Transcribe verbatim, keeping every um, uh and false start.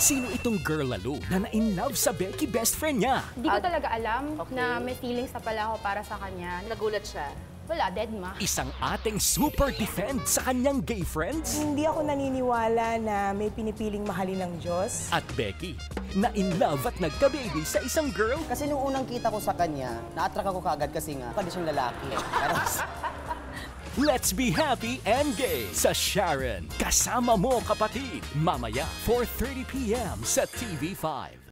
Sino itong girl lalo na na-in-love sa Becky best friend niya? Hindi ko talaga alam Okay. na may feelings na pala ako para sa kanya. Nagulat siya. Wala, dead ma. Isang ating super defend sa kanyang gay friends? Hindi ako naniniwala na may pinipiling mahalin ng Diyos. At Becky, na-in-love at nagka-baby sa isang girl? Kasi nung unang kita ko sa kanya, na-attract ako kagad kasi nga, pwede siyang lalaki. Pero, Let's be happy and gay sa Sharon. Kasama mo kapatid. Mamaya, four thirty p m sa T V five.